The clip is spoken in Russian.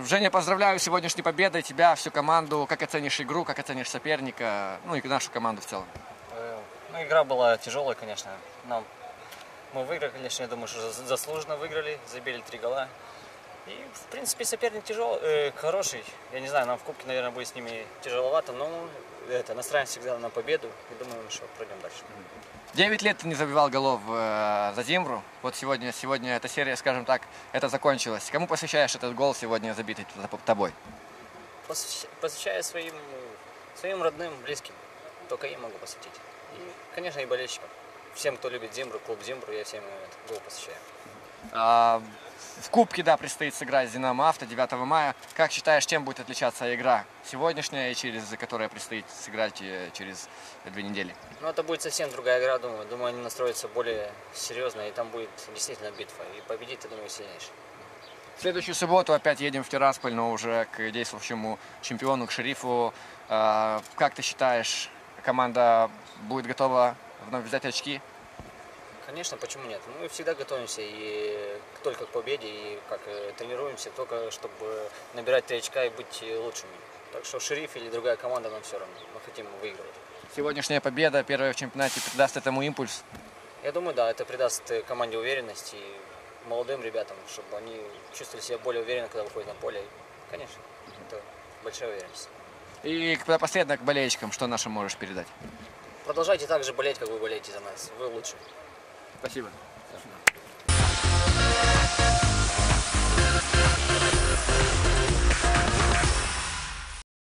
Женя, поздравляю с сегодняшней победой тебя, всю команду. Как оценишь игру, как оценишь соперника, ну и нашу команду в целом? Ну, игра была тяжелая, конечно. Мы выиграли, конечно, я думаю, что заслуженно выиграли, забили 3 гола. И, в принципе, соперник хороший. Я не знаю, нам в Кубке, наверное, будет с ними тяжеловато, но настраиваемся всегда на победу и думаю, что пройдем дальше. 9 лет ты не забивал голов за Зимру. Вот сегодня эта серия, скажем так, это закончилась. Кому посвящаешь этот гол сегодня забитый тобой? Посвящаю своим родным, близким. Только им могу посвятить. И, конечно, и болельщикам. Всем, кто любит Зимру, клуб Зимру, я всем этот гол посвящаю. В Кубке, да, предстоит сыграть с Динамо Авто 9 мая. Как считаешь, чем будет отличаться игра сегодняшняя, которая предстоит сыграть через 2 недели? Ну, это будет совсем другая игра, думаю. Думаю, они настроятся более серьезно, и там будет действительно битва. И победит, я думаю, сильнейший. В следующую субботу опять едем в Тирасполь, но уже к действующему чемпиону, к Шерифу. Как ты считаешь, команда будет готова вновь взять очки? Конечно, почему нет? Мы всегда готовимся и только к победе, и как тренируемся, только чтобы набирать 3 очка и быть лучшими. Так что Шериф или другая команда нам все равно. Мы хотим выигрывать. Сегодняшняя победа, первая в чемпионате, придаст этому импульс? Я думаю, да, это придаст команде уверенности и молодым ребятам, чтобы они чувствовали себя более уверенно, когда выходят на поле. И, конечно, это большая уверенность. И напоследок к болельщикам, что нашим можешь передать? Продолжайте так же болеть, как вы болеете за нас. Вы лучше. Спасибо.